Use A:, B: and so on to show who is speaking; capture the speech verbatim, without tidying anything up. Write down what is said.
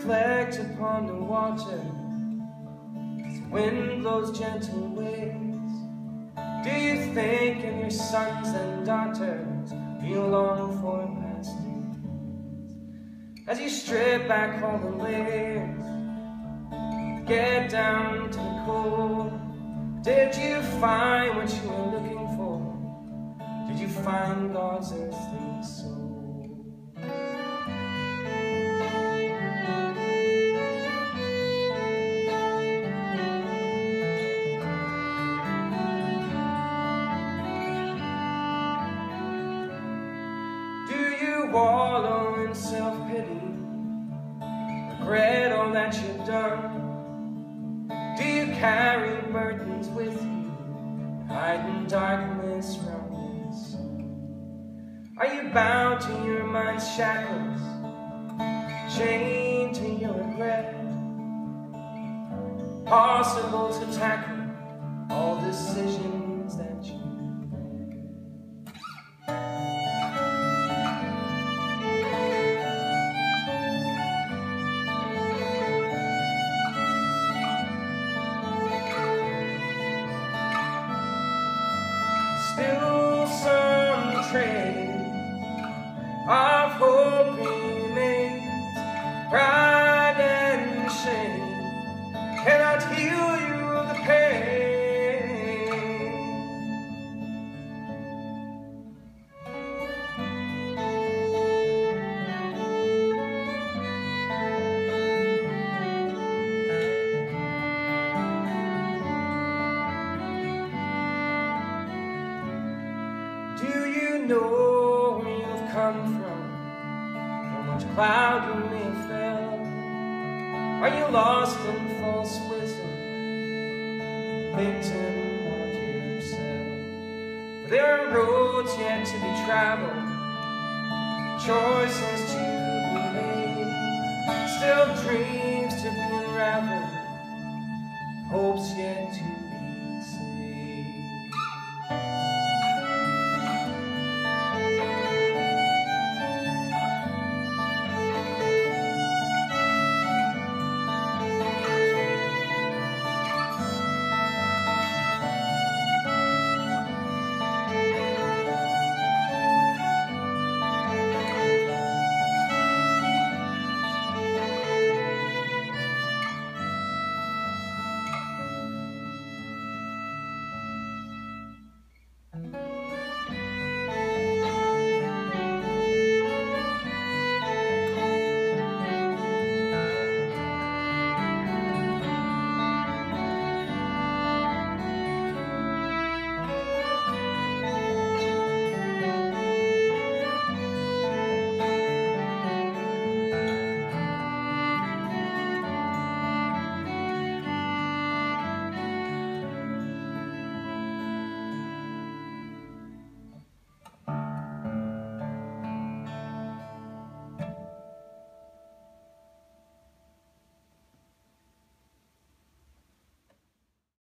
A: reflect upon the water as the wind blows gentle ways? Do you think of your sons and daughters? Do you long for past days? As you strip back all the layers, get down to the core, did you find what you were looking for? Did you find God's earthly soul? Wallow in self-pity, regret all that you've done? Do you carry burdens with you, hide in darkness from the sun? Are you bound to your mind's shackles, chained to your regret? Possible to tackle all decisions that you still some trace of hope remains. Pride and shame cannot heal you of the pain. Do you know where you've come from, from which cloud you may have fell? Are you lost in false wisdom, victim of yourself? For there are roads yet to be traveled, choices to be made, still dreams to be unraveled, hopes yet to